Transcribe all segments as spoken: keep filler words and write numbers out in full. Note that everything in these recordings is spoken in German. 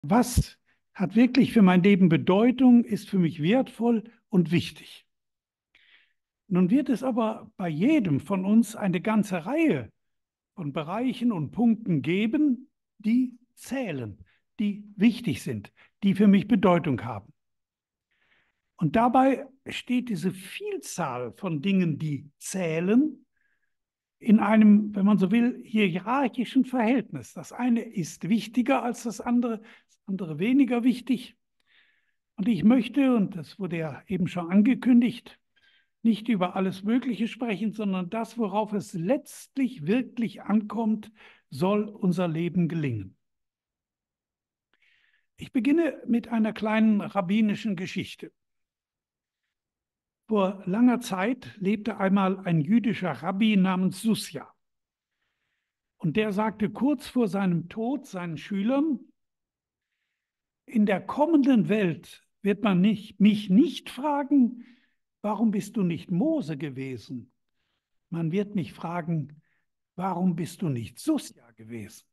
Was hat wirklich für mein Leben Bedeutung, ist für mich wertvoll und wichtig. Nun wird es aber bei jedem von uns eine ganze Reihe von Bereichen und Punkten geben, die zählen, die wichtig sind, die für mich Bedeutung haben. Und dabei steht diese Vielzahl von Dingen, die zählen, in einem, wenn man so will, hierarchischen Verhältnis. Das eine ist wichtiger als das andere, das andere weniger wichtig. Und ich möchte, und das wurde ja eben schon angekündigt, nicht über alles Mögliche sprechen, sondern das, worauf es letztlich wirklich ankommt, soll unser Leben gelingen. Ich beginne mit einer kleinen rabbinischen Geschichte. Vor langer Zeit lebte einmal ein jüdischer Rabbi namens Susja. Und der sagte kurz vor seinem Tod seinen Schülern: In der kommenden Welt wird man nicht, mich nicht fragen, warum bist du nicht Mose gewesen? Man wird mich fragen, warum bist du nicht Susja gewesen?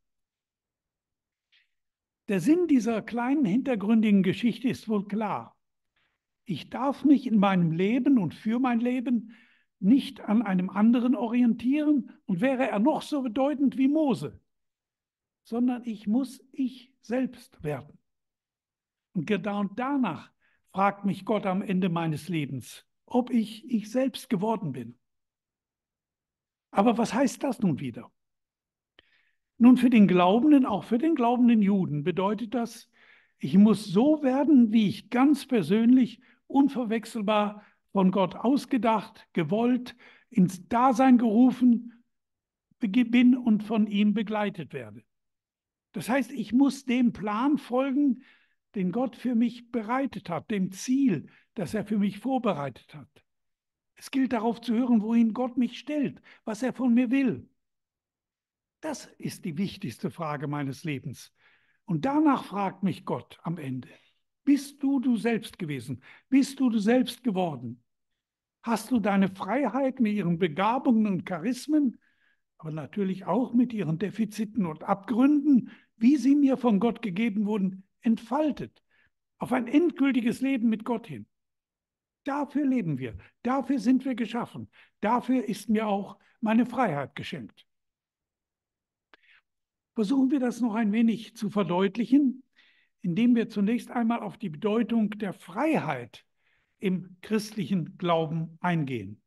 Der Sinn dieser kleinen hintergründigen Geschichte ist wohl klar. Ich darf mich in meinem Leben und für mein Leben nicht an einem anderen orientieren, und wäre er noch so bedeutend wie Mose, sondern ich muss ich selbst werden. Und genau danach fragt mich Gott am Ende meines Lebens, ob ich ich selbst geworden bin. Aber was heißt das nun wieder? Nun, für den Glaubenden, auch für den glaubenden Juden, bedeutet das, ich muss so werden, wie ich ganz persönlich, unverwechselbar von Gott ausgedacht, gewollt, ins Dasein gerufen bin und von ihm begleitet werde. Das heißt, ich muss dem Plan folgen, den Gott für mich bereitet hat, dem Ziel, das er für mich vorbereitet hat. Es gilt darauf zu hören, wohin Gott mich stellt, was er von mir will. Das ist die wichtigste Frage meines Lebens. Und danach fragt mich Gott am Ende: Bist du du selbst gewesen? Bist du du selbst geworden? Hast du deine Freiheit mit ihren Begabungen und Charismen, aber natürlich auch mit ihren Defiziten und Abgründen, wie sie mir von Gott gegeben wurden, entfaltet, auf ein endgültiges Leben mit Gott hin? Dafür leben wir, dafür sind wir geschaffen, dafür ist mir auch meine Freiheit geschenkt. Versuchen wir das noch ein wenig zu verdeutlichen, indem wir zunächst einmal auf die Bedeutung der Freiheit im christlichen Glauben eingehen.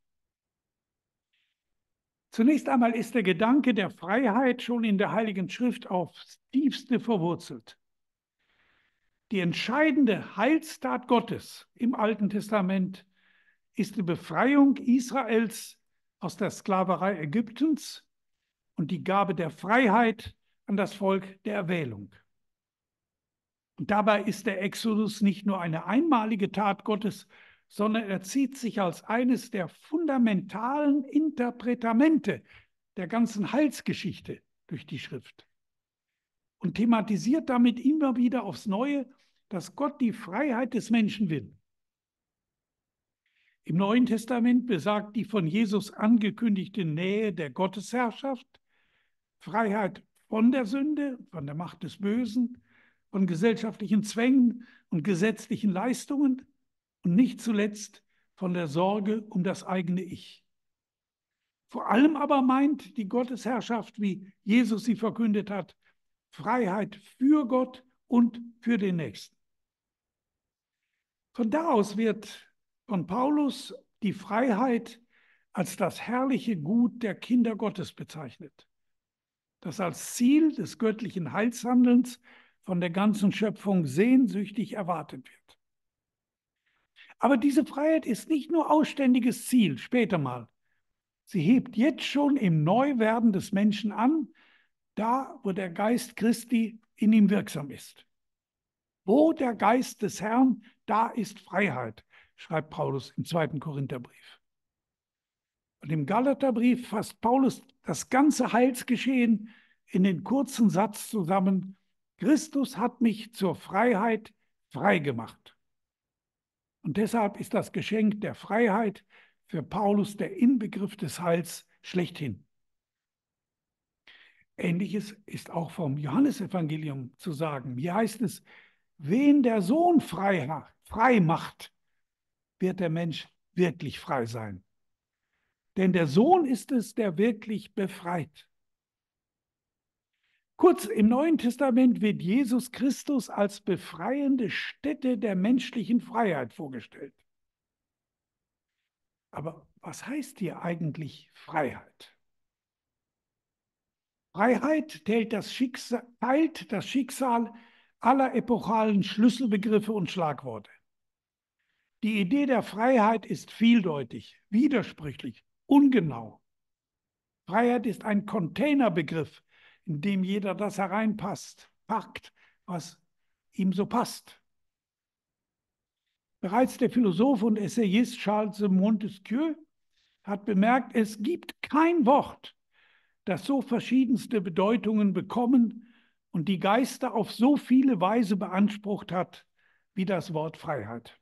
Zunächst einmal ist der Gedanke der Freiheit schon in der Heiligen Schrift aufs tiefste verwurzelt. Die entscheidende Heilstat Gottes im Alten Testament ist die Befreiung Israels aus der Sklaverei Ägyptens und die Gabe der Freiheit an das Volk der Erwählung. Und dabei ist der Exodus nicht nur eine einmalige Tat Gottes, sondern er zieht sich als eines der fundamentalen Interpretamente der ganzen Heilsgeschichte durch die Schrift und thematisiert damit immer wieder aufs Neue, dass Gott die Freiheit des Menschen will. Im Neuen Testament besagt die von Jesus angekündigte Nähe der Gottesherrschaft Freiheit von der Sünde, von der Macht des Bösen, von gesellschaftlichen Zwängen und gesetzlichen Leistungen und nicht zuletzt von der Sorge um das eigene Ich. Vor allem aber meint die Gottesherrschaft, wie Jesus sie verkündet hat, Freiheit für Gott und für den Nächsten. Von da aus wird von Paulus die Freiheit als das herrliche Gut der Kinder Gottes bezeichnet, das als Ziel des göttlichen Heilshandelns von der ganzen Schöpfung sehnsüchtig erwartet wird. Aber diese Freiheit ist nicht nur ausständiges Ziel, später mal. Sie hebt jetzt schon im Neuwerden des Menschen an, da wo der Geist Christi in ihm wirksam ist. Wo der Geist des Herrn, da ist Freiheit, schreibt Paulus im zweiten Korintherbrief. Und im Galaterbrief fasst Paulus das ganze Heilsgeschehen in den kurzen Satz zusammen: Christus hat mich zur Freiheit frei gemacht. Und deshalb ist das Geschenk der Freiheit für Paulus der Inbegriff des Heils schlechthin. Ähnliches ist auch vom Johannesevangelium zu sagen. Hier heißt es, wen der Sohn frei, frei macht, wird der Mensch wirklich frei sein. Denn der Sohn ist es, der wirklich befreit. Kurz, im Neuen Testament wird Jesus Christus als befreiende Stätte der menschlichen Freiheit vorgestellt. Aber was heißt hier eigentlich Freiheit? Freiheit teilt das Schicksal, teilt das Schicksal aller epochalen Schlüsselbegriffe und Schlagworte. Die Idee der Freiheit ist vieldeutig, widersprüchlich, ungenau. Freiheit ist ein Containerbegriff, in dem jeder das hereinpasst, packt, was ihm so passt. Bereits der Philosoph und Essayist Charles de Montesquieu hat bemerkt, es gibt kein Wort, das so verschiedenste Bedeutungen bekommen und die Geister auf so viele Weise beansprucht hat, wie das Wort Freiheit.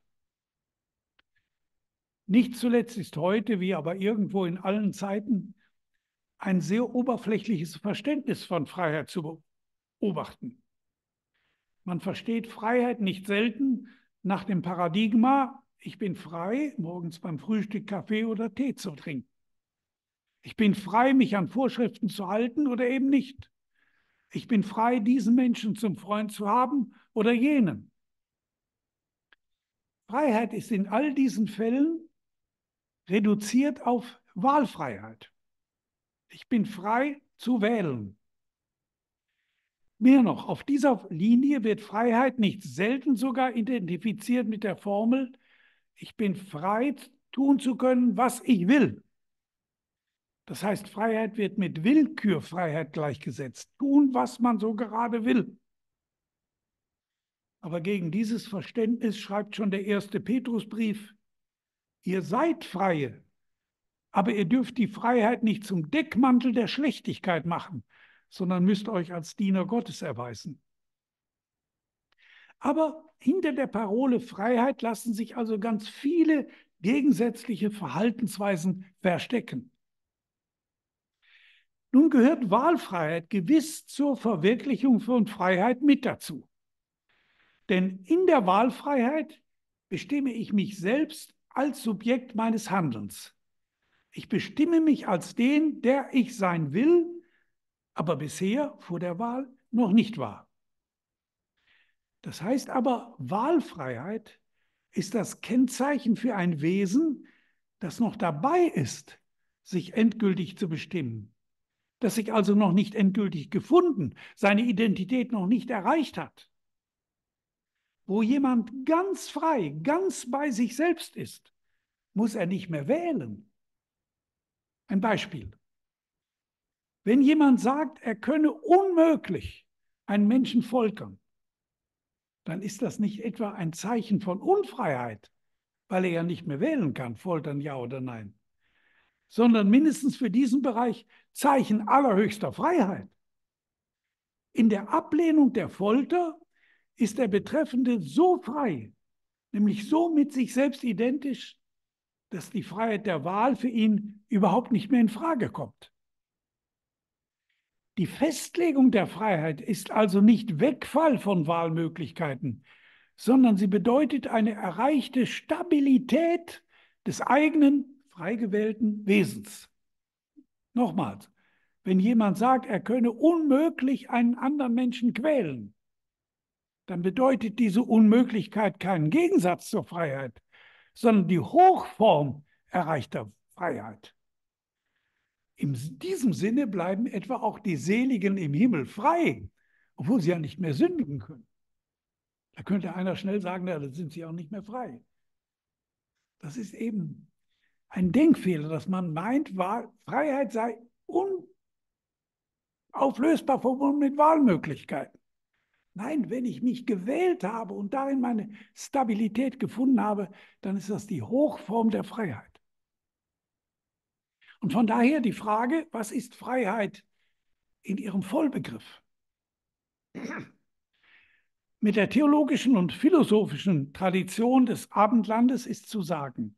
Nicht zuletzt ist heute, wie aber irgendwo in allen Zeiten, ein sehr oberflächliches Verständnis von Freiheit zu beobachten. Man versteht Freiheit nicht selten nach dem Paradigma, ich bin frei, morgens beim Frühstück Kaffee oder Tee zu trinken. Ich bin frei, mich an Vorschriften zu halten oder eben nicht. Ich bin frei, diesen Menschen zum Freund zu haben oder jenen. Freiheit ist in all diesen Fällen reduziert auf Wahlfreiheit. Ich bin frei zu wählen. Mehr noch, auf dieser Linie wird Freiheit nicht selten sogar identifiziert mit der Formel, ich bin frei, tun zu können, was ich will. Das heißt, Freiheit wird mit Willkürfreiheit gleichgesetzt. Tun, was man so gerade will. Aber gegen dieses Verständnis schreibt schon der erste Petrusbrief, ihr seid Freie, aber ihr dürft die Freiheit nicht zum Deckmantel der Schlechtigkeit machen, sondern müsst euch als Diener Gottes erweisen. Aber hinter der Parole Freiheit lassen sich also ganz viele gegensätzliche Verhaltensweisen verstecken. Nun gehört Wahlfreiheit gewiss zur Verwirklichung von Freiheit mit dazu. Denn in der Wahlfreiheit bestimme ich mich selbst als Subjekt meines Handelns. Ich bestimme mich als den, der ich sein will, aber bisher vor der Wahl noch nicht war. Das heißt aber, Wahlfreiheit ist das Kennzeichen für ein Wesen, das noch dabei ist, sich endgültig zu bestimmen, das sich also noch nicht endgültig gefunden, seine Identität noch nicht erreicht hat. Wo jemand ganz frei, ganz bei sich selbst ist, muss er nicht mehr wählen. Ein Beispiel. Wenn jemand sagt, er könne unmöglich einen Menschen foltern, dann ist das nicht etwa ein Zeichen von Unfreiheit, weil er ja nicht mehr wählen kann, foltern ja oder nein, sondern mindestens für diesen Bereich Zeichen allerhöchster Freiheit. In der Ablehnung der Folter ist der Betreffende so frei, nämlich so mit sich selbst identisch, dass die Freiheit der Wahl für ihn überhaupt nicht mehr in Frage kommt. Die Festlegung der Freiheit ist also nicht Wegfall von Wahlmöglichkeiten, sondern sie bedeutet eine erreichte Stabilität des eigenen, frei gewählten Wesens. Nochmals, wenn jemand sagt, er könne unmöglich einen anderen Menschen quälen, dann bedeutet diese Unmöglichkeit keinen Gegensatz zur Freiheit, sondern die Hochform erreichter Freiheit. In diesem Sinne bleiben etwa auch die Seligen im Himmel frei, obwohl sie ja nicht mehr sündigen können. Da könnte einer schnell sagen, na, dann sind sie auch nicht mehr frei. Das ist eben ein Denkfehler, dass man meint, Freiheit sei unauflösbar verbunden mit Wahlmöglichkeiten. Nein, wenn ich mich gewählt habe und darin meine Stabilität gefunden habe, dann ist das die Hochform der Freiheit. Und von daher die Frage, was ist Freiheit in ihrem Vollbegriff? Mit der theologischen und philosophischen Tradition des Abendlandes ist zu sagen,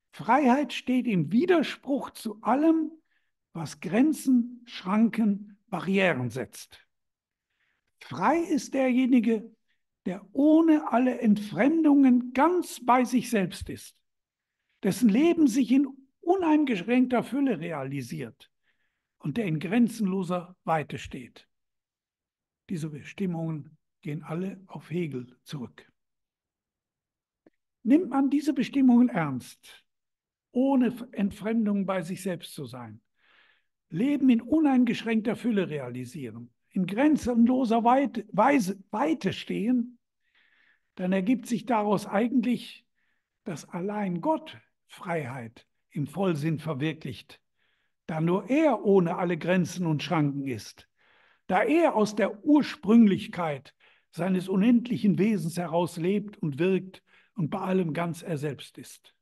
Freiheit steht im Widerspruch zu allem, was Grenzen, Schranken, Barrieren setzt. Frei ist derjenige, der ohne alle Entfremdungen ganz bei sich selbst ist, dessen Leben sich in uneingeschränkter Fülle realisiert und der in grenzenloser Weite steht. Diese Bestimmungen gehen alle auf Hegel zurück. Nimmt man diese Bestimmungen ernst, ohne Entfremdung bei sich selbst zu sein, Leben in uneingeschränkter Fülle realisieren, in grenzenloser Weite, Weise, Weite stehen, dann ergibt sich daraus eigentlich, dass allein Gott Freiheit im Vollsinn verwirklicht, da nur er ohne alle Grenzen und Schranken ist, da er aus der Ursprünglichkeit seines unendlichen Wesens heraus lebt und wirkt und bei allem ganz er selbst ist.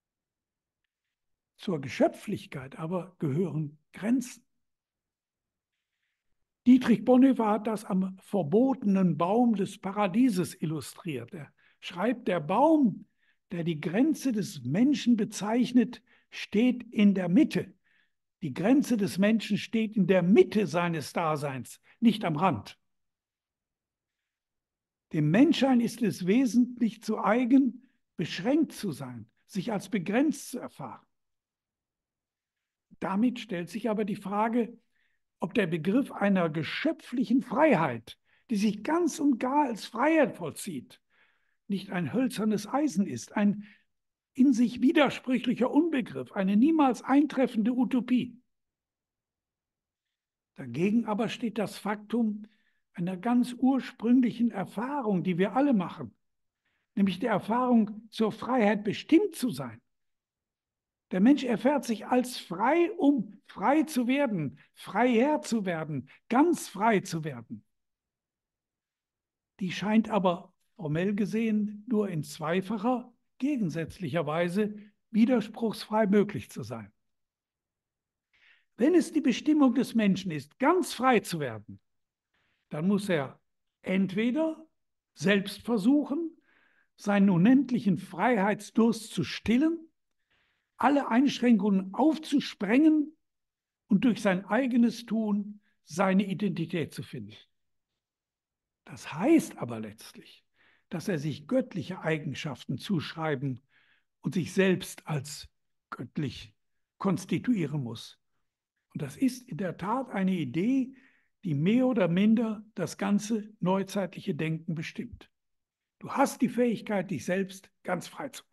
Zur Geschöpflichkeit aber gehören Grenzen. Dietrich Bonhoeffer hat das am verbotenen Baum des Paradieses illustriert. Er schreibt, der Baum, der die Grenze des Menschen bezeichnet, steht in der Mitte. Die Grenze des Menschen steht in der Mitte seines Daseins, nicht am Rand. Dem Menschsein ist es wesentlich zu eigen, beschränkt zu sein, sich als begrenzt zu erfahren. Damit stellt sich aber die Frage, ob der Begriff einer geschöpflichen Freiheit, die sich ganz und gar als Freiheit vollzieht, nicht ein hölzernes Eisen ist, ein in sich widersprüchlicher Unbegriff, eine niemals eintreffende Utopie. Dagegen aber steht das Faktum einer ganz ursprünglichen Erfahrung, die wir alle machen, nämlich der Erfahrung, zur Freiheit bestimmt zu sein. Der Mensch erfährt sich als frei, um frei zu werden, freier zu werden, ganz frei zu werden. Die scheint aber formell gesehen nur in zweifacher, gegensätzlicher Weise widerspruchsfrei möglich zu sein. Wenn es die Bestimmung des Menschen ist, ganz frei zu werden, dann muss er entweder selbst versuchen, seinen unendlichen Freiheitsdurst zu stillen, alle Einschränkungen aufzusprengen und durch sein eigenes Tun seine Identität zu finden. Das heißt aber letztlich, dass er sich göttliche Eigenschaften zuschreiben und sich selbst als göttlich konstituieren muss. Und das ist in der Tat eine Idee, die mehr oder minder das ganze neuzeitliche Denken bestimmt. Du hast die Fähigkeit, dich selbst ganz frei zu machen.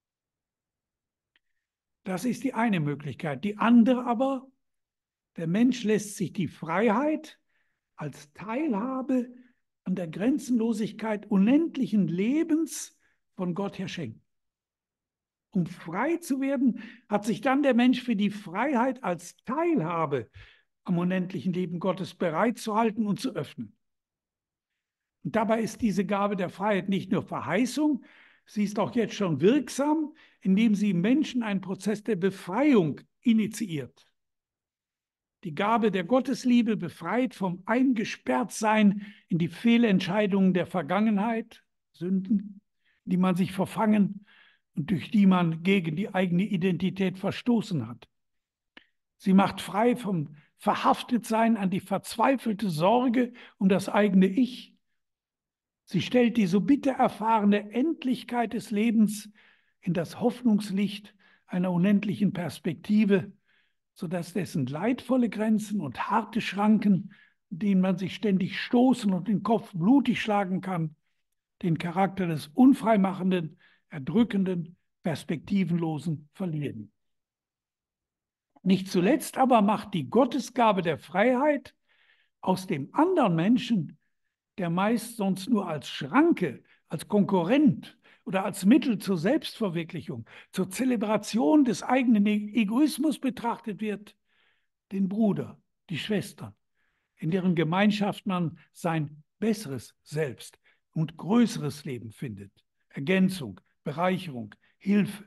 Das ist die eine Möglichkeit. Die andere aber, der Mensch lässt sich die Freiheit als Teilhabe an der Grenzenlosigkeit unendlichen Lebens von Gott her schenken. Um frei zu werden, hat sich dann der Mensch für die Freiheit als Teilhabe am unendlichen Leben Gottes bereit zu halten und zu öffnen. Und dabei ist diese Gabe der Freiheit nicht nur Verheißung, sie ist auch jetzt schon wirksam, indem sie im Menschen einen Prozess der Befreiung initiiert. Die Gabe der Gottesliebe befreit vom Eingesperrtsein in die Fehlentscheidungen der Vergangenheit, Sünden, die man sich verfangen und durch die man gegen die eigene Identität verstoßen hat. Sie macht frei vom Verhaftetsein an die verzweifelte Sorge um das eigene Ich. Sie stellt die so bitter erfahrene Endlichkeit des Lebens in das Hoffnungslicht einer unendlichen Perspektive, sodass dessen leidvolle Grenzen und harte Schranken, denen man sich ständig stoßen und den Kopf blutig schlagen kann, den Charakter des unfreimachenden, erdrückenden, perspektivenlosen verlieren. Nicht zuletzt aber macht die Gottesgabe der Freiheit aus dem anderen Menschen, der meist sonst nur als Schranke, als Konkurrent oder als Mittel zur Selbstverwirklichung, zur Zelebration des eigenen Egoismus betrachtet wird, den Bruder, die Schwestern, in deren Gemeinschaft man sein besseres Selbst und größeres Leben findet, Ergänzung, Bereicherung, Hilfe.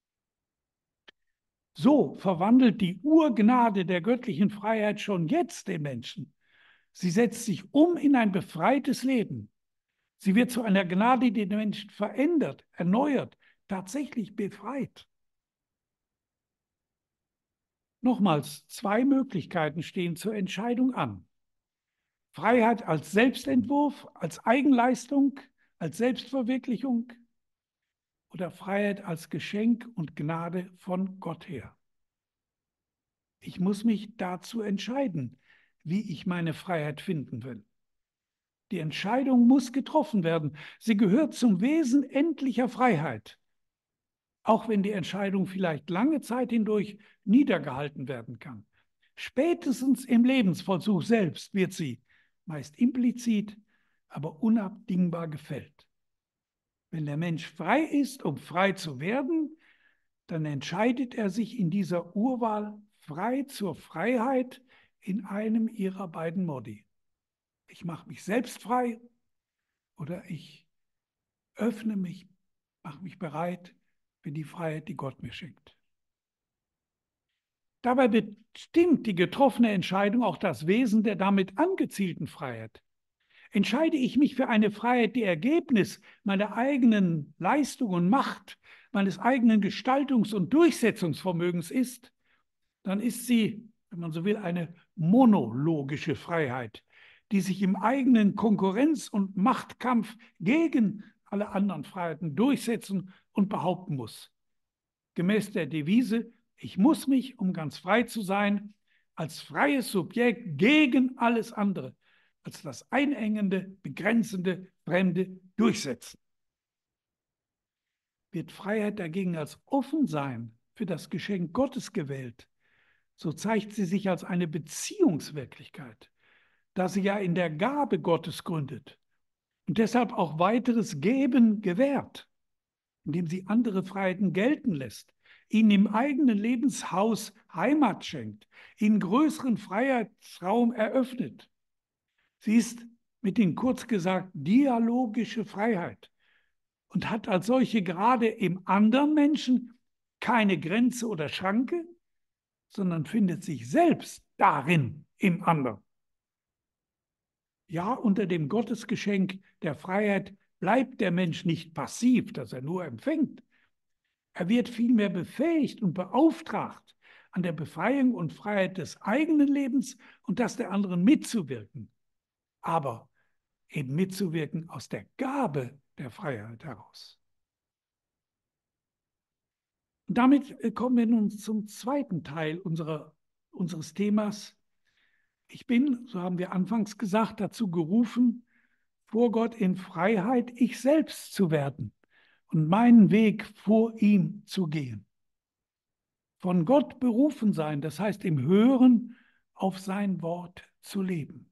So verwandelt die Urgnade der göttlichen Freiheit schon jetzt den Menschen. Sie setzt sich um in ein befreites Leben. Sie wird zu einer Gnade, die den Menschen verändert, erneuert, tatsächlich befreit. Nochmals, zwei Möglichkeiten stehen zur Entscheidung an. Freiheit als Selbstentwurf, als Eigenleistung, als Selbstverwirklichung oder Freiheit als Geschenk und Gnade von Gott her. Ich muss mich dazu entscheiden, wie ich meine Freiheit finden will. Die Entscheidung muss getroffen werden. Sie gehört zum Wesen endlicher Freiheit. Auch wenn die Entscheidung vielleicht lange Zeit hindurch niedergehalten werden kann. Spätestens im Lebensvollzug selbst wird sie, meist implizit, aber unabdingbar gefällt. Wenn der Mensch frei ist, um frei zu werden, dann entscheidet er sich in dieser Urwahl frei zur Freiheit in einem ihrer beiden Modi. Ich mache mich selbst frei oder ich öffne mich, mache mich bereit für die Freiheit, die Gott mir schenkt. Dabei bestimmt die getroffene Entscheidung auch das Wesen der damit angezielten Freiheit. Entscheide ich mich für eine Freiheit, die Ergebnis meiner eigenen Leistung und Macht, meines eigenen Gestaltungs- und Durchsetzungsvermögens ist, dann ist sie, wenn man so will, eine monologische Freiheit, die sich im eigenen Konkurrenz- und Machtkampf gegen alle anderen Freiheiten durchsetzen und behaupten muss. Gemäß der Devise, ich muss mich, um ganz frei zu sein, als freies Subjekt gegen alles andere, als das Einengende, Begrenzende, Fremde durchsetzen. Wird Freiheit dagegen als Offensein für das Geschenk Gottes gewählt, so zeigt sie sich als eine Beziehungswirklichkeit, da sie ja in der Gabe Gottes gründet und deshalb auch weiteres Geben gewährt, indem sie andere Freiheiten gelten lässt, ihnen im eigenen Lebenshaus Heimat schenkt, ihnen größeren Freiheitsraum eröffnet. Sie ist mit den kurz gesagt dialogische Freiheit und hat als solche gerade im anderen Menschen keine Grenze oder Schranke, sondern findet sich selbst darin im anderen. Ja, unter dem Gottesgeschenk der Freiheit bleibt der Mensch nicht passiv, dass er nur empfängt. Er wird vielmehr befähigt und beauftragt, an der Befreiung und Freiheit des eigenen Lebens und das der anderen mitzuwirken. Aber eben mitzuwirken aus der Gabe der Freiheit heraus. Und damit kommen wir nun zum zweiten Teil unserer, unseres Themas. Ich bin, so haben wir anfangs gesagt, dazu gerufen, vor Gott in Freiheit ich selbst zu werden und meinen Weg vor ihm zu gehen. Von Gott berufen sein, das heißt im Hören auf sein Wort zu leben.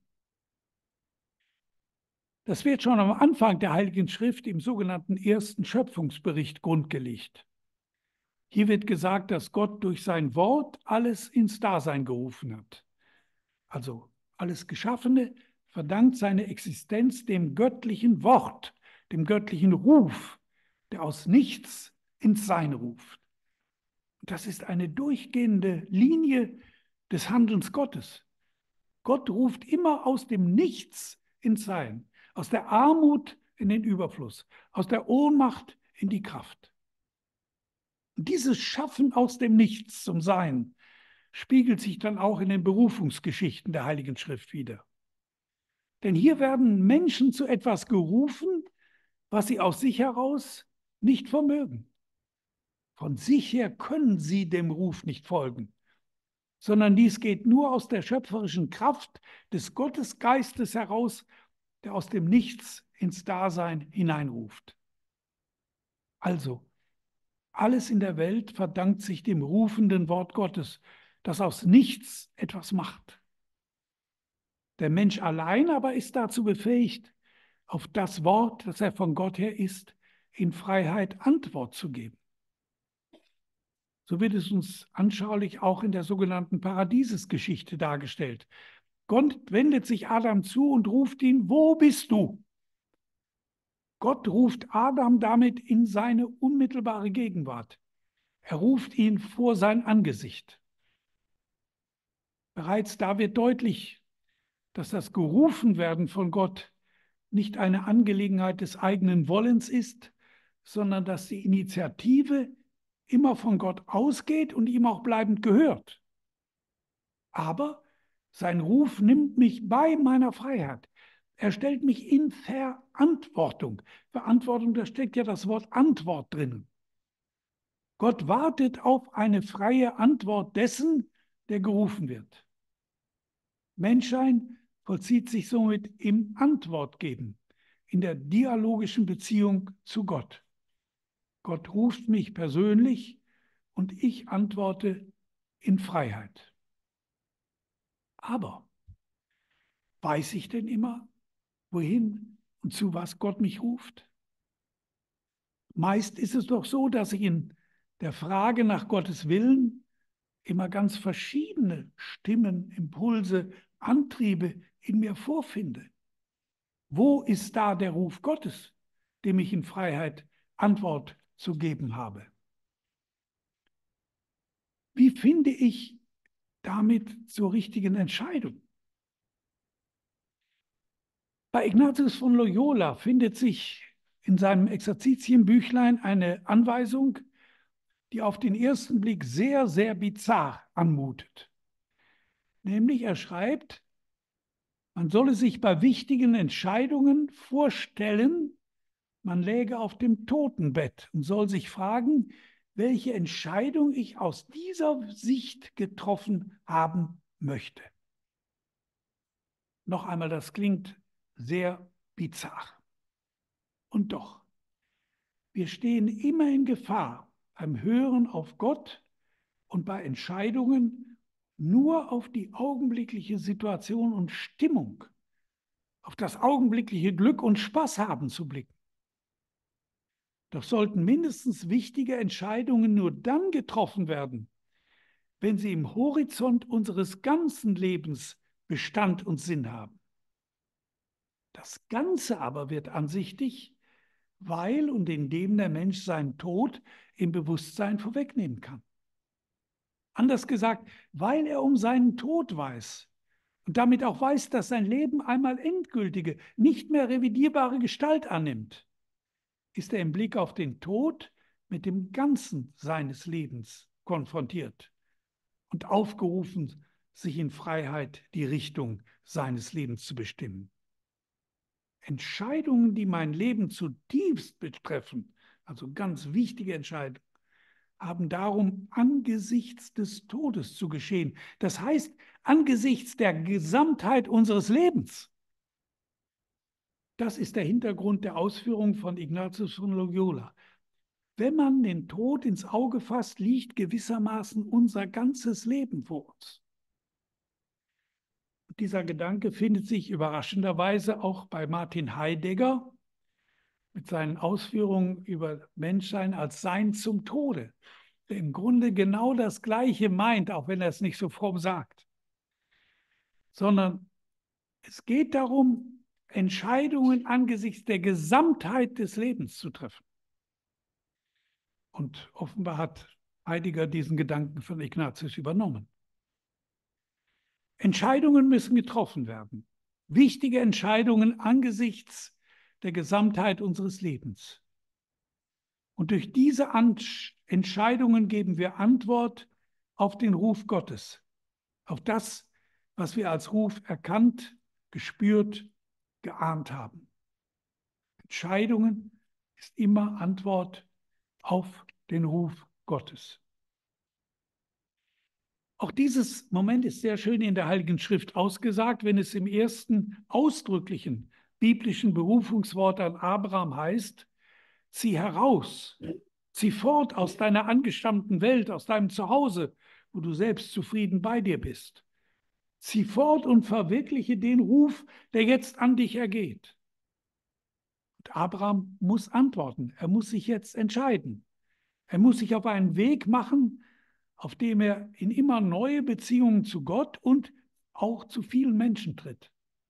Das wird schon am Anfang der Heiligen Schrift im sogenannten ersten Schöpfungsbericht grundgelegt. Hier wird gesagt, dass Gott durch sein Wort alles ins Dasein gerufen hat. Also alles Geschaffene verdankt seine Existenz dem göttlichen Wort, dem göttlichen Ruf, der aus nichts ins Sein ruft. Das ist eine durchgehende Linie des Handelns Gottes. Gott ruft immer aus dem Nichts ins Sein, aus der Armut in den Überfluss, aus der Ohnmacht in die Kraft. Und dieses Schaffen aus dem Nichts zum Sein spiegelt sich dann auch in den Berufungsgeschichten der Heiligen Schrift wider. Denn hier werden Menschen zu etwas gerufen, was sie aus sich heraus nicht vermögen. Von sich her können sie dem Ruf nicht folgen, sondern dies geht nur aus der schöpferischen Kraft des Gottesgeistes heraus, der aus dem Nichts ins Dasein hineinruft. Also, alles in der Welt verdankt sich dem rufenden Wort Gottes, das aus nichts etwas macht. Der Mensch allein aber ist dazu befähigt, auf das Wort, das er von Gott her ist, in Freiheit Antwort zu geben. So wird es uns anschaulich auch in der sogenannten Paradiesesgeschichte dargestellt. Gott wendet sich Adam zu und ruft ihn, wo bist du? Gott ruft Adam damit in seine unmittelbare Gegenwart. Er ruft ihn vor sein Angesicht. Bereits da wird deutlich, dass das Gerufenwerden von Gott nicht eine Angelegenheit des eigenen Wollens ist, sondern dass die Initiative immer von Gott ausgeht und ihm auch bleibend gehört. Aber Sein Ruf nimmt mich bei meiner Freiheit. Er stellt mich in Verantwortung. Verantwortung, da steckt ja das Wort Antwort drin. Gott wartet auf eine freie Antwort dessen, der gerufen wird. Menschsein vollzieht sich somit im Antwortgeben, in der dialogischen Beziehung zu Gott. Gott ruft mich persönlich und ich antworte in Freiheit. Aber weiß ich denn immer, wohin und zu was Gott mich ruft? Meist ist es doch so, dass ich in der Frage nach Gottes Willen immer ganz verschiedene Stimmen, Impulse, Antriebe in mir vorfinde. Wo ist da der Ruf Gottes, dem ich in Freiheit Antwort zu geben habe? Wie finde ich damit zur richtigen Entscheidung? Bei Ignatius von Loyola findet sich in seinem Exerzitienbüchlein eine Anweisung, die auf den ersten Blick sehr, sehr bizarr anmutet. Nämlich er schreibt, man solle sich bei wichtigen Entscheidungen vorstellen, man läge auf dem Totenbett und soll sich fragen, welche Entscheidung ich aus dieser Sicht getroffen haben möchte. Noch einmal, das klingt sehr bizarr. Und doch, wir stehen immer in Gefahr beim Hören auf Gott und bei Entscheidungen nur auf die augenblickliche Situation und Stimmung, auf das augenblickliche Glück und Spaß haben zu blicken. Doch sollten mindestens wichtige Entscheidungen nur dann getroffen werden, wenn sie im Horizont unseres ganzen Lebens Bestand und Sinn haben. Das Ganze aber wird ansichtig, weil und indem der Mensch seinen Tod im Bewusstsein vorwegnehmen kann. Anders gesagt, weil er um seinen Tod weiß und damit auch weiß, dass sein Leben einmal endgültige, nicht mehr revidierbare Gestalt annimmt, ist er im Blick auf den Tod mit dem Ganzen seines Lebens konfrontiert und aufgerufen, sich in Freiheit die Richtung seines Lebens zu bestimmen. Entscheidungen, die mein Leben zutiefst betreffen, also ganz wichtige Entscheidungen, haben darum angesichts des Todes zu geschehen. Das heißt, angesichts der Gesamtheit unseres Lebens. Das ist der Hintergrund der Ausführungen von Ignatius von Loyola. Wenn man den Tod ins Auge fasst, liegt gewissermaßen unser ganzes Leben vor uns. Und dieser Gedanke findet sich überraschenderweise auch bei Martin Heidegger mit seinen Ausführungen über Menschsein als Sein zum Tode, der im Grunde genau das Gleiche meint, auch wenn er es nicht so fromm sagt. Sondern es geht darum, Entscheidungen angesichts der Gesamtheit des Lebens zu treffen. Und offenbar hat Heidegger diesen Gedanken von Ignatius übernommen. Entscheidungen müssen getroffen werden. Wichtige Entscheidungen angesichts der Gesamtheit unseres Lebens. Und durch diese Entscheidungen geben wir Antwort auf den Ruf Gottes, auf das, was wir als Ruf erkannt, gespürt, geahnt haben. Entscheidungen ist immer Antwort auf den Ruf Gottes. Auch dieses Moment ist sehr schön in der Heiligen Schrift ausgesagt, wenn es im ersten ausdrücklichen biblischen Berufungswort an Abraham heißt, zieh heraus, zieh fort aus deiner angestammten Welt, aus deinem Zuhause, wo du selbst zufrieden bei dir bist. Zieh fort und verwirkliche den Ruf, der jetzt an dich ergeht. Und Abraham muss antworten, er muss sich jetzt entscheiden. Er muss sich auf einen Weg machen, auf dem er in immer neue Beziehungen zu Gott und auch zu vielen Menschen tritt.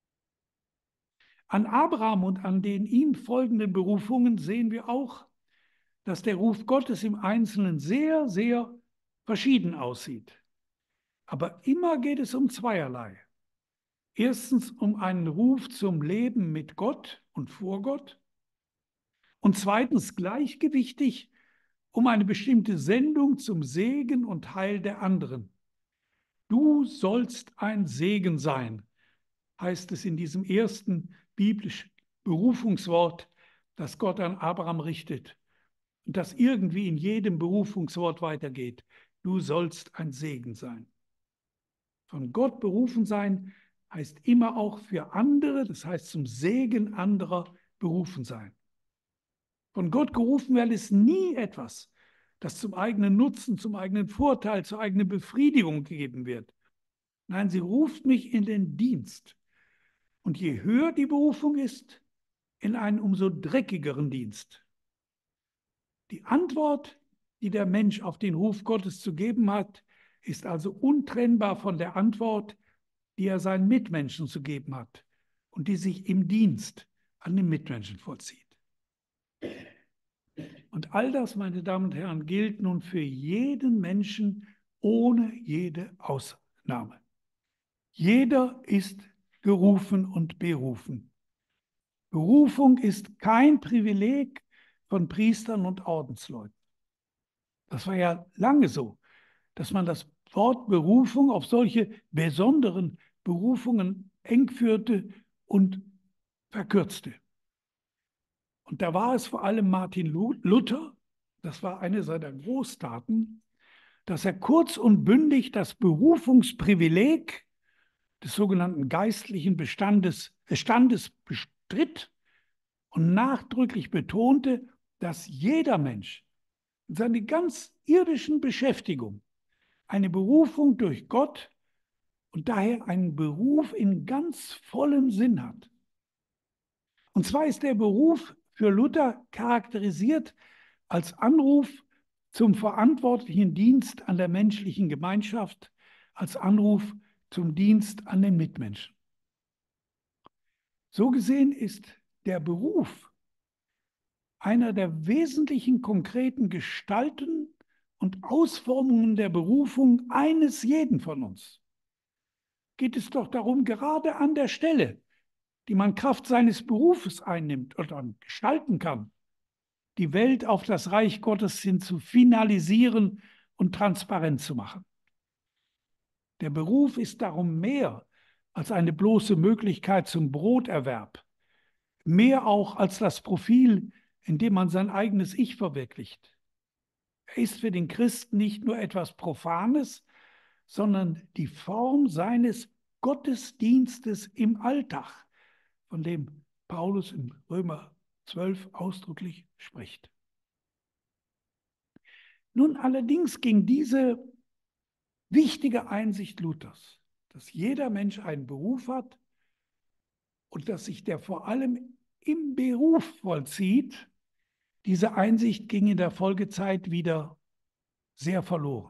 An Abraham und an den ihm folgenden Berufungen sehen wir auch, dass der Ruf Gottes im Einzelnen sehr, sehr verschieden aussieht. Aber immer geht es um zweierlei. Erstens um einen Ruf zum Leben mit Gott und vor Gott. Und zweitens gleichgewichtig um eine bestimmte Sendung zum Segen und Heil der anderen. Du sollst ein Segen sein, heißt es in diesem ersten biblischen Berufungswort, das Gott an Abraham richtet und das irgendwie in jedem Berufungswort weitergeht. Du sollst ein Segen sein. Von Gott berufen sein heißt immer auch für andere, das heißt zum Segen anderer berufen sein. Von Gott gerufen werden ist nie etwas, das zum eigenen Nutzen, zum eigenen Vorteil, zur eigenen Befriedigung gegeben wird. Nein, sie ruft mich in den Dienst. Und je höher die Berufung ist, in einen umso dreckigeren Dienst. Die Antwort, die der Mensch auf den Ruf Gottes zu geben hat, ist also untrennbar von der Antwort, die er seinen Mitmenschen zu geben hat und die sich im Dienst an den Mitmenschen vollzieht. Und all das, meine Damen und Herren, gilt nun für jeden Menschen ohne jede Ausnahme. Jeder ist gerufen und berufen. Berufung ist kein Privileg von Priestern und Ordensleuten. Das war ja lange so, dass man das Wort Berufung auf solche besonderen Berufungen eng führte und verkürzte. Und da war es vor allem Martin Luther, das war eine seiner Großtaten, dass er kurz und bündig das Berufungsprivileg des sogenannten geistlichen Bestandes, Standes bestritt und nachdrücklich betonte, dass jeder Mensch in seiner ganz irdischen Beschäftigung eine Berufung durch Gott und daher einen Beruf in ganz vollem Sinn hat. Und zwar ist der Beruf für Luther charakterisiert als Anruf zum verantwortlichen Dienst an der menschlichen Gemeinschaft, als Anruf zum Dienst an den Mitmenschen. So gesehen ist der Beruf einer der wesentlichen konkreten Gestalten und Ausformungen der Berufung eines jeden von uns. Geht es doch darum, gerade an der Stelle, die man Kraft seines Berufes einnimmt oder gestalten kann, die Welt auf das Reich Gottes hin zu finalisieren und transparent zu machen. Der Beruf ist darum mehr als eine bloße Möglichkeit zum Broterwerb, mehr auch als das Profil, in dem man sein eigenes Ich verwirklicht. Er ist für den Christen nicht nur etwas Profanes, sondern die Form seines Gottesdienstes im Alltag, von dem Paulus in Römer zwölf ausdrücklich spricht. Nun allerdings ging diese wichtige Einsicht Luthers, dass jeder Mensch einen Beruf hat und dass sich der vor allem im Beruf vollzieht, diese Einsicht ging in der Folgezeit wieder sehr verloren.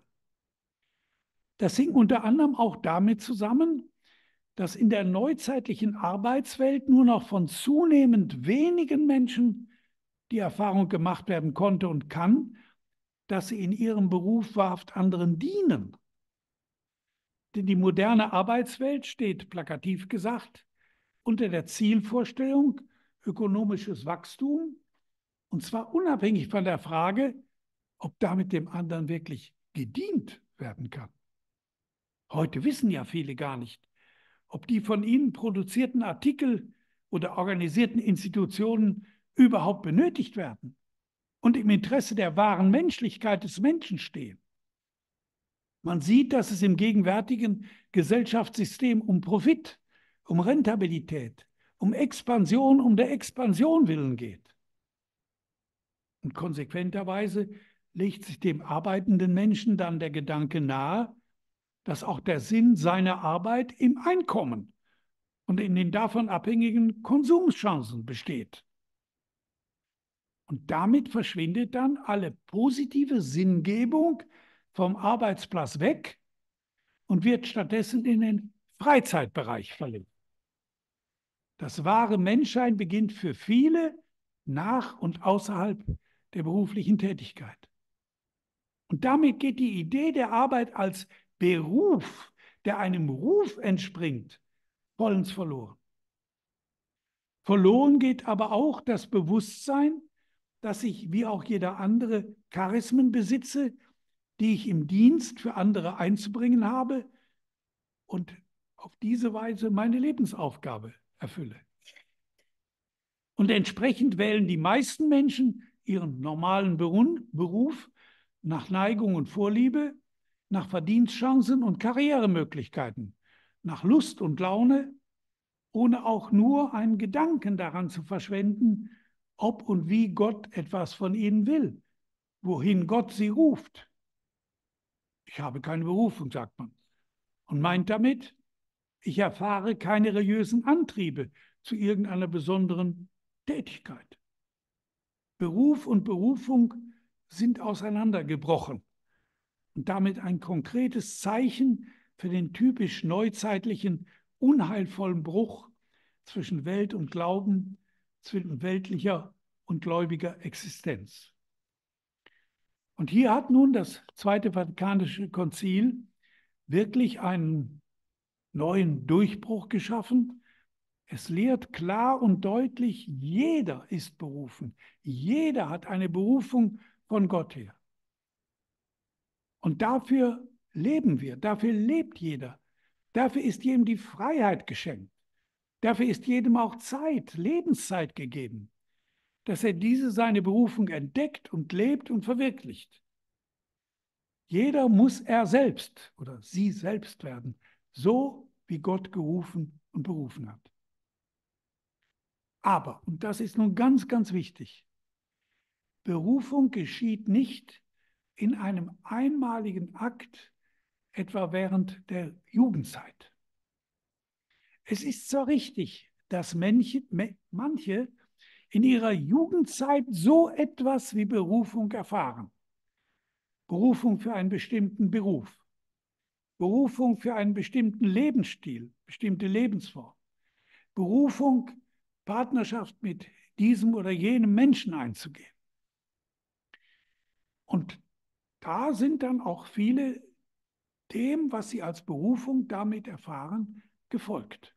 Das hing unter anderem auch damit zusammen, dass in der neuzeitlichen Arbeitswelt nur noch von zunehmend wenigen Menschen die Erfahrung gemacht werden konnte und kann, dass sie in ihrem Beruf wahrhaft anderen dienen. Denn die moderne Arbeitswelt steht, plakativ gesagt, unter der Zielvorstellung ökonomisches Wachstum, und zwar unabhängig von der Frage, ob damit dem anderen wirklich gedient werden kann. Heute wissen ja viele gar nicht, ob die von ihnen produzierten Artikel oder organisierten Institutionen überhaupt benötigt werden und im Interesse der wahren Menschlichkeit des Menschen stehen. Man sieht, dass es im gegenwärtigen Gesellschaftssystem um Profit, um Rentabilität, um Expansion, um der Expansion willen geht. Und konsequenterweise legt sich dem arbeitenden Menschen dann der Gedanke nahe, dass auch der Sinn seiner Arbeit im Einkommen und in den davon abhängigen Konsumchancen besteht. Und damit verschwindet dann alle positive Sinngebung vom Arbeitsplatz weg und wird stattdessen in den Freizeitbereich verlegt. Das wahre Menschsein beginnt für viele nach und außerhalb der beruflichen Tätigkeit. Und damit geht die Idee der Arbeit als Beruf, der einem Ruf entspringt, vollends verloren. Verloren geht aber auch das Bewusstsein, dass ich wie auch jeder andere Charismen besitze, die ich im Dienst für andere einzubringen habe und auf diese Weise meine Lebensaufgabe erfülle. Und entsprechend wählen die meisten Menschen ihren normalen Beruf nach Neigung und Vorliebe, nach Verdienstchancen und Karrieremöglichkeiten, nach Lust und Laune, ohne auch nur einen Gedanken daran zu verschwenden, ob und wie Gott etwas von ihnen will, wohin Gott sie ruft. Ich habe keine Berufung, sagt man, und meint damit, ich erfahre keine religiösen Antriebe zu irgendeiner besonderen Tätigkeit. Beruf und Berufung sind auseinandergebrochen und damit ein konkretes Zeichen für den typisch neuzeitlichen, unheilvollen Bruch zwischen Welt und Glauben, zwischen weltlicher und gläubiger Existenz. Und hier hat nun das Zweite Vatikanische Konzil wirklich einen neuen Durchbruch geschaffen. Es lehrt klar und deutlich, jeder ist berufen. Jeder hat eine Berufung von Gott her. Und dafür leben wir, dafür lebt jeder. Dafür ist jedem die Freiheit geschenkt. Dafür ist jedem auch Zeit, Lebenszeit gegeben, dass er diese seine Berufung entdeckt und lebt und verwirklicht. Jeder muss er selbst oder sie selbst werden, so wie Gott gerufen und berufen hat. Aber, und das ist nun ganz, ganz wichtig, Berufung geschieht nicht in einem einmaligen Akt, etwa während der Jugendzeit. Es ist zwar richtig, dass manche, manche in ihrer Jugendzeit so etwas wie Berufung erfahren. Berufung für einen bestimmten Beruf, Berufung für einen bestimmten Lebensstil, bestimmte Lebensform, Berufung, Partnerschaft mit diesem oder jenem Menschen einzugehen. Und da sind dann auch viele dem, was sie als Berufung damit erfahren, gefolgt.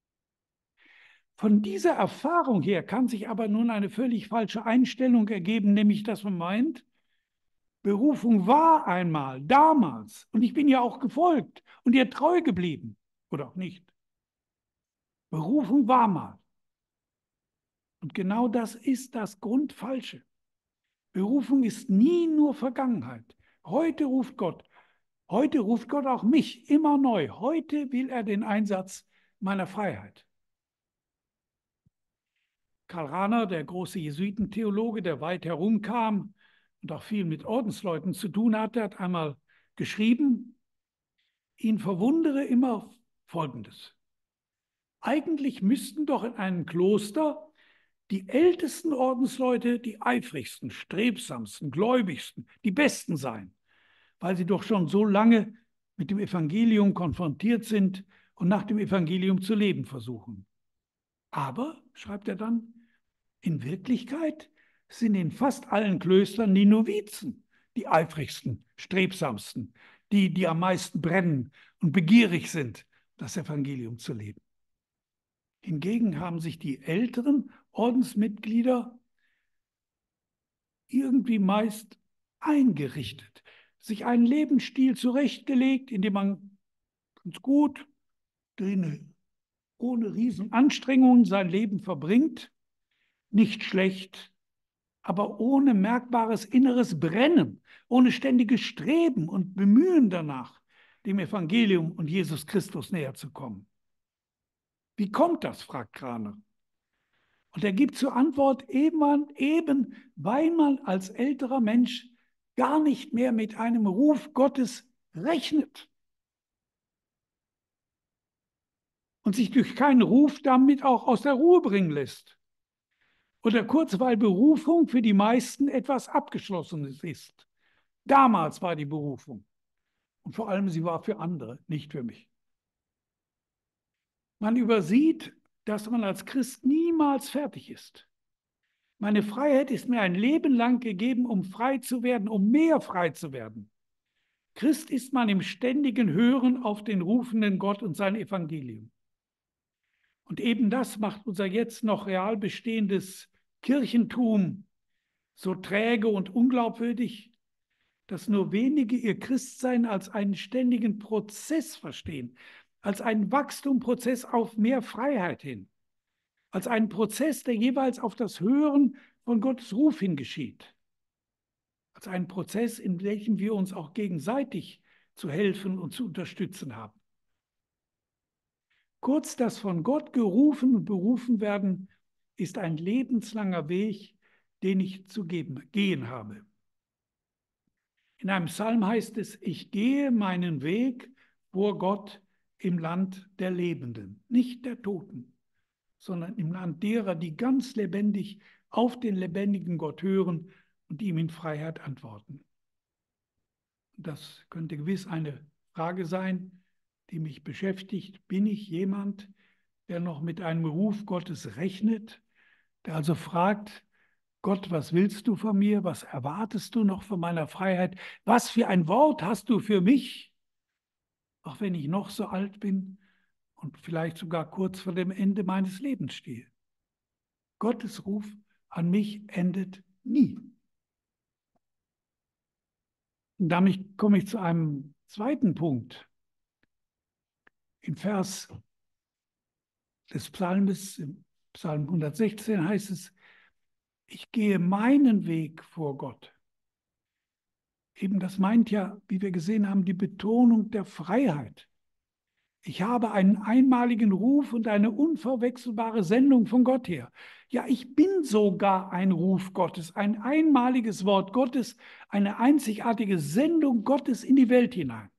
Von dieser Erfahrung her kann sich aber nun eine völlig falsche Einstellung ergeben, nämlich dass man meint, Berufung war einmal, damals, und ich bin ja auch gefolgt und ihr treu geblieben, oder auch nicht. Berufung war mal. Und genau das ist das Grundfalsche. Berufung ist nie nur Vergangenheit. Heute ruft Gott. Heute ruft Gott auch mich immer neu. Heute will er den Einsatz meiner Freiheit. Karl Rahner, der große Jesuitentheologe, der weit herumkam und auch viel mit Ordensleuten zu tun hatte, hat einmal geschrieben, ihn verwundere immer Folgendes. Eigentlich müssten doch in einem Kloster die ältesten Ordensleute die eifrigsten, strebsamsten, gläubigsten, die besten sein, weil sie doch schon so lange mit dem Evangelium konfrontiert sind und nach dem Evangelium zu leben versuchen. Aber, schreibt er dann, in Wirklichkeit sind in fast allen Klöstern die Novizen die eifrigsten, strebsamsten, die, die am meisten brennen und begierig sind, das Evangelium zu leben. Hingegen haben sich die älteren Ordensmitglieder irgendwie meist eingerichtet, sich einen Lebensstil zurechtgelegt, in dem man ganz gut, ohne Riesenanstrengungen sein Leben verbringt, nicht schlecht, aber ohne merkbares inneres Brennen, ohne ständiges Streben und Bemühen danach, dem Evangelium und Jesus Christus näher zu kommen. Wie kommt das, fragt Kraner. Und er gibt zur Antwort, eben, eben weil man als älterer Mensch gar nicht mehr mit einem Ruf Gottes rechnet und sich durch keinen Ruf damit auch aus der Ruhe bringen lässt. Oder kurz, weil Berufung für die meisten etwas Abgeschlossenes ist. Damals war die Berufung. Und vor allem, sie war für andere, nicht für mich. Man übersieht, dass man als Christ niemals fertig ist. Meine Freiheit ist mir ein Leben lang gegeben, um frei zu werden, um mehr frei zu werden. Christ ist man im ständigen Hören auf den rufenden Gott und sein Evangelium. Und eben das macht unser jetzt noch real bestehendes Kirchentum so träge und unglaubwürdig, dass nur wenige ihr Christsein als einen ständigen Prozess verstehen, als einen Wachstumprozess auf mehr Freiheit hin, als einen Prozess, der jeweils auf das Hören von Gottes Ruf hin geschieht, als einen Prozess, in welchem wir uns auch gegenseitig zu helfen und zu unterstützen haben. Kurz, das von Gott gerufen und berufen werden, ist ein lebenslanger Weg, den ich zu geben, gehen habe. In einem Psalm heißt es, ich gehe meinen Weg vor Gott im Land der Lebenden, nicht der Toten, sondern im Land derer, die ganz lebendig auf den lebendigen Gott hören und ihm in Freiheit antworten. Das könnte gewiss eine Frage sein, die mich beschäftigt. Bin ich jemand, der noch mit einem Ruf Gottes rechnet, der also fragt, Gott, was willst du von mir? Was erwartest du noch von meiner Freiheit? Was für ein Wort hast du für mich? Auch wenn ich noch so alt bin und vielleicht sogar kurz vor dem Ende meines Lebens stehe. Gottes Ruf an mich endet nie. Und damit komme ich zu einem zweiten Punkt. Im Vers des Psalms, im Psalm hundertsechzehn heißt es, ich gehe meinen Weg vor Gott. Eben das meint ja, wie wir gesehen haben, die Betonung der Freiheit. Ich habe einen einmaligen Ruf und eine unverwechselbare Sendung von Gott her. Ja, ich bin sogar ein Ruf Gottes, ein einmaliges Wort Gottes, eine einzigartige Sendung Gottes in die Welt hinein.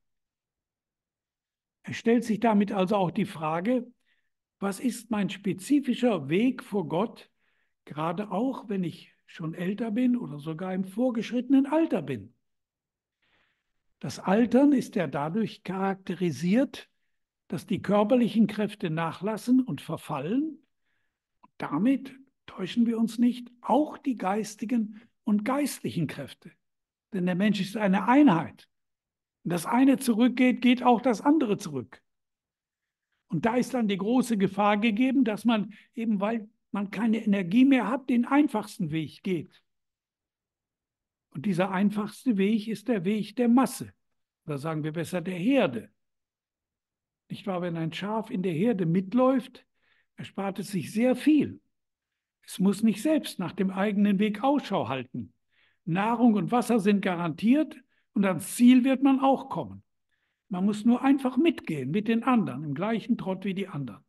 Es stellt sich damit also auch die Frage, was ist mein spezifischer Weg vor Gott, gerade auch, wenn ich schon älter bin oder sogar im vorgeschrittenen Alter bin? Das Altern ist ja dadurch charakterisiert, dass die körperlichen Kräfte nachlassen und verfallen. Damit, täuschen wir uns nicht, auch die geistigen und geistlichen Kräfte. Denn der Mensch ist eine Einheit. Wenn das eine zurückgeht, geht auch das andere zurück. Und da ist dann die große Gefahr gegeben, dass man eben, weil man keine Energie mehr hat, den einfachsten Weg geht. Und dieser einfachste Weg ist der Weg der Masse. Oder sagen wir besser der Herde. Nicht wahr? Wenn ein Schaf in der Herde mitläuft, erspart es sich sehr viel. Es muss nicht selbst nach dem eigenen Weg Ausschau halten. Nahrung und Wasser sind garantiert und ans Ziel wird man auch kommen. Man muss nur einfach mitgehen mit den anderen, im gleichen Trott wie die anderen.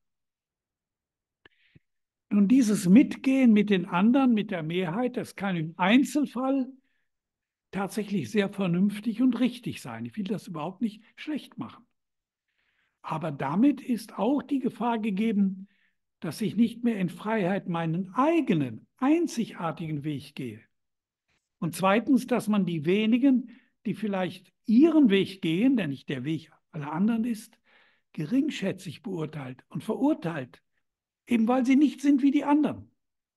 Nun, dieses Mitgehen mit den anderen, mit der Mehrheit, das kann im Einzelfall tatsächlich sehr vernünftig und richtig sein. Ich will das überhaupt nicht schlecht machen. Aber damit ist auch die Gefahr gegeben, dass ich nicht mehr in Freiheit meinen eigenen, einzigartigen Weg gehe. Und zweitens, dass man die wenigen, die vielleicht ihren Weg gehen, der nicht der Weg aller anderen ist, geringschätzig beurteilt und verurteilt, eben weil sie nicht sind wie die anderen.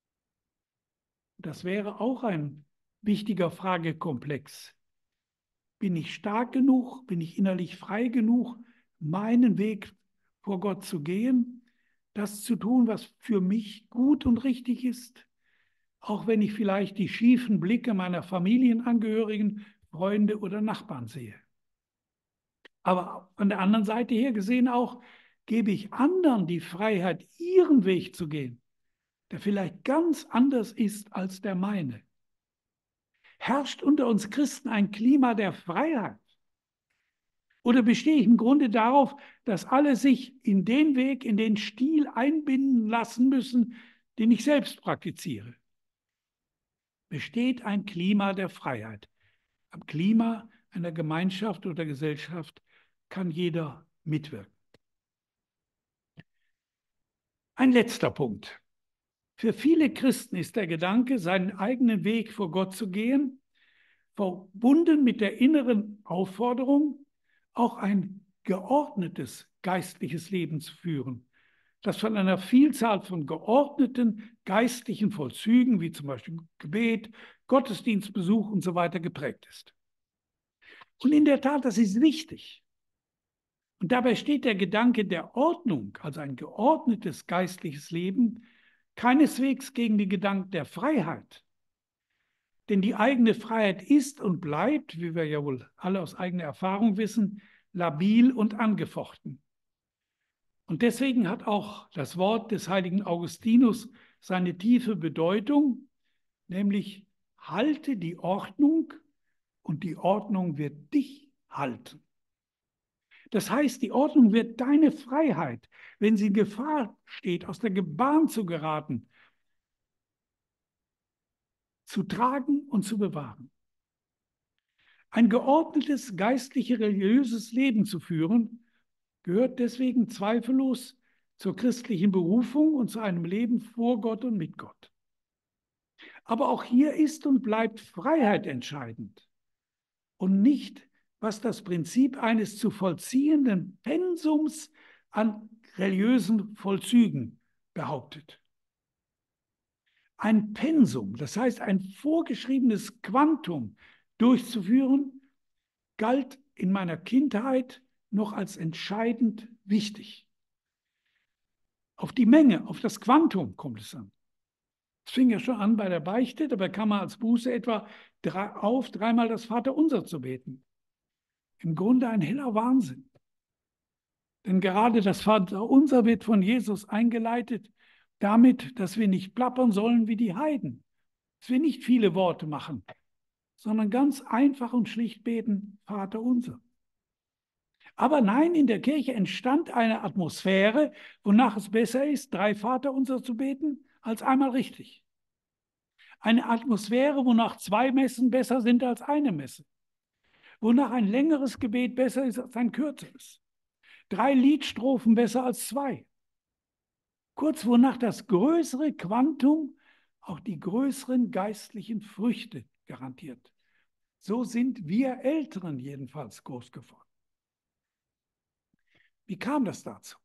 Das wäre auch ein wichtiger Fragekomplex. Bin ich stark genug, bin ich innerlich frei genug, meinen Weg vor Gott zu gehen, das zu tun, was für mich gut und richtig ist, auch wenn ich vielleicht die schiefen Blicke meiner Familienangehörigen, Freunde oder Nachbarn sehe. Aber von der anderen Seite her gesehen auch, gebe ich anderen die Freiheit, ihren Weg zu gehen, der vielleicht ganz anders ist als der meine. Herrscht unter uns Christen ein Klima der Freiheit? Oder bestehe ich im Grunde darauf, dass alle sich in den Weg, in den Stil einbinden lassen müssen, den ich selbst praktiziere? Besteht ein Klima der Freiheit? Am Klima einer Gemeinschaft oder Gesellschaft kann jeder mitwirken. Ein letzter Punkt. Für viele Christen ist der Gedanke, seinen eigenen Weg vor Gott zu gehen, verbunden mit der inneren Aufforderung, auch ein geordnetes geistliches Leben zu führen, das von einer Vielzahl von geordneten geistlichen Vollzügen, wie zum Beispiel Gebet, Gottesdienstbesuch und so weiter geprägt ist. Und in der Tat, das ist wichtig. Und dabei steht der Gedanke der Ordnung, also ein geordnetes geistliches Leben, keineswegs gegen den Gedanken der Freiheit. Denn die eigene Freiheit ist und bleibt, wie wir ja wohl alle aus eigener Erfahrung wissen, labil und angefochten. Und deswegen hat auch das Wort des heiligen Augustinus seine tiefe Bedeutung, nämlich halte die Ordnung und die Ordnung wird dich halten. Das heißt, die Ordnung wird deine Freiheit, wenn sie in Gefahr steht, aus der Bahn zu geraten, zu tragen und zu bewahren. Ein geordnetes, geistlich religiöses Leben zu führen, gehört deswegen zweifellos zur christlichen Berufung und zu einem Leben vor Gott und mit Gott. Aber auch hier ist und bleibt Freiheit entscheidend und nicht, was das Prinzip eines zu vollziehenden Pensums an religiösen Vollzügen behauptet. Ein Pensum, das heißt ein vorgeschriebenes Quantum durchzuführen, galt in meiner Kindheit noch als entscheidend wichtig. Auf die Menge, auf das Quantum kommt es an. Es fing ja schon an bei der Beichte, dabei kam man als Buße etwa drei, auf, dreimal das Vaterunser zu beten. Im Grunde ein heller Wahnsinn. Denn gerade das Vaterunser wird von Jesus eingeleitet damit, dass wir nicht plappern sollen wie die Heiden, dass wir nicht viele Worte machen, sondern ganz einfach und schlicht beten, Vaterunser. Aber nein, in der Kirche entstand eine Atmosphäre, wonach es besser ist, drei Vaterunser zu beten, als einmal richtig. Eine Atmosphäre, wonach zwei Messen besser sind als eine Messe. Wonach ein längeres Gebet besser ist als ein kürzeres. Drei Liedstrophen besser als zwei. Kurz, wonach das größere Quantum auch die größeren geistlichen Früchte garantiert. So sind wir Älteren jedenfalls groß geworden. Wie kam das dazu?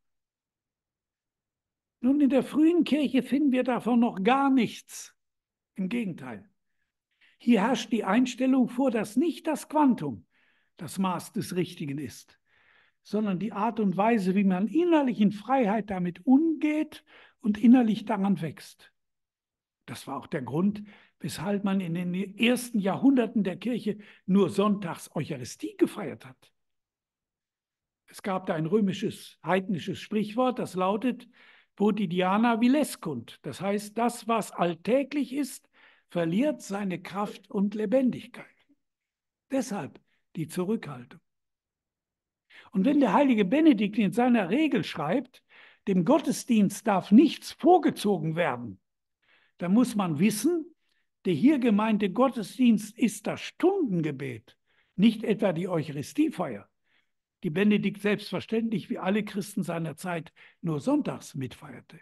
Nun, in der frühen Kirche finden wir davon noch gar nichts. Im Gegenteil. Hier herrscht die Einstellung vor, dass nicht das Quantum das Maß des Richtigen ist, sondern die Art und Weise, wie man innerlich in Freiheit damit umgeht und innerlich daran wächst. Das war auch der Grund, weshalb man in den ersten Jahrhunderten der Kirche nur sonntags Eucharistie gefeiert hat. Es gab da ein römisches, heidnisches Sprichwort, das lautet, quotidiana vilescunt. Das heißt, das, was alltäglich ist, verliert seine Kraft und Lebendigkeit. Deshalb die Zurückhaltung. Und wenn der heilige Benedikt in seiner Regel schreibt, dem Gottesdienst darf nichts vorgezogen werden, dann muss man wissen, der hier gemeinte Gottesdienst ist das Stundengebet, nicht etwa die Eucharistiefeier, die Benedikt selbstverständlich wie alle Christen seiner Zeit nur sonntags mitfeierte.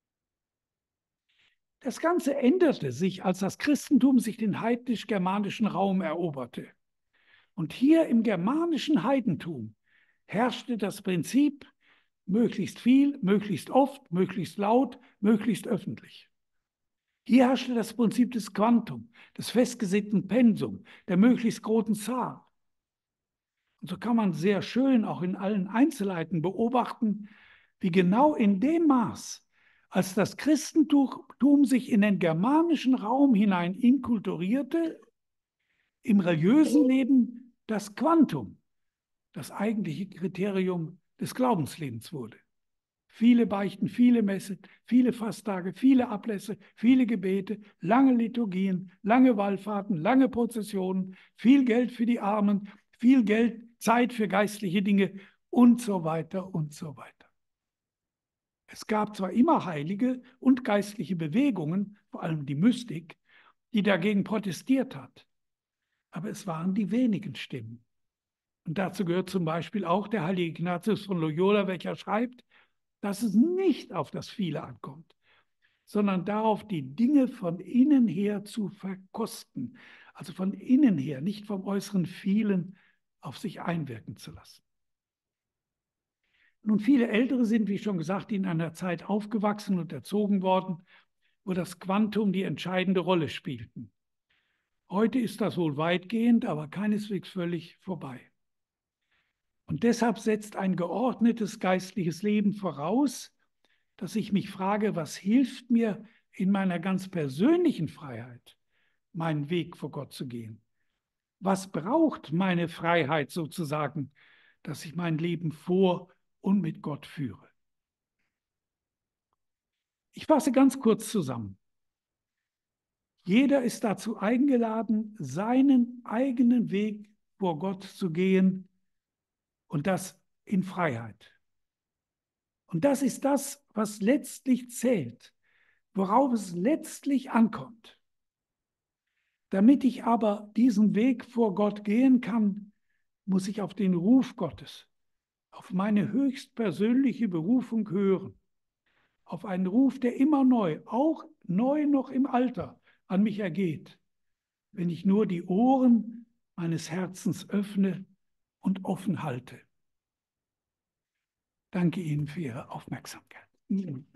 Das Ganze änderte sich, als das Christentum sich den heidnisch-germanischen Raum eroberte. Und hier im germanischen Heidentum herrschte das Prinzip, möglichst viel, möglichst oft, möglichst laut, möglichst öffentlich. Hier herrschte das Prinzip des Quantum, des festgesetzten Pensum, der möglichst großen Zahl. Und so kann man sehr schön auch in allen Einzelheiten beobachten, wie genau in dem Maß, als das Christentum sich in den germanischen Raum hinein inkulturierte, im religiösen Leben das Quantum, das eigentliche Kriterium des Glaubenslebens wurde. Viele Beichten, viele Messen, viele Fasttage, viele Ablässe, viele Gebete, lange Liturgien, lange Wallfahrten, lange Prozessionen, viel Geld für die Armen, viel Geld, Zeit für geistliche Dinge und so weiter und so weiter. Es gab zwar immer heilige und geistliche Bewegungen, vor allem die Mystik, die dagegen protestiert hat, aber es waren die wenigen Stimmen. Und dazu gehört zum Beispiel auch der heilige Ignatius von Loyola, welcher schreibt, dass es nicht auf das Viele ankommt, sondern darauf, die Dinge von innen her zu verkosten. Also von innen her, nicht vom äußeren Vielen auf sich einwirken zu lassen. Nun, viele Ältere sind, wie schon gesagt, in einer Zeit aufgewachsen und erzogen worden, wo das Quantum die entscheidende Rolle spielte. Heute ist das wohl weitgehend, aber keineswegs völlig vorbei. Und deshalb setzt ein geordnetes geistliches Leben voraus, dass ich mich frage, was hilft mir in meiner ganz persönlichen Freiheit, meinen Weg vor Gott zu gehen? Was braucht meine Freiheit sozusagen, dass ich mein Leben vor und mit Gott führe? Ich fasse ganz kurz zusammen. Jeder ist dazu eingeladen, seinen eigenen Weg vor Gott zu gehen und das in Freiheit. Und das ist das, was letztlich zählt, worauf es letztlich ankommt. Damit ich aber diesen Weg vor Gott gehen kann, muss ich auf den Ruf Gottes, auf meine höchstpersönliche Berufung hören, auf einen Ruf, der immer neu, auch neu noch im Alter, an mich ergeht, wenn ich nur die Ohren meines Herzens öffne und offen halte. Danke Ihnen für Ihre Aufmerksamkeit.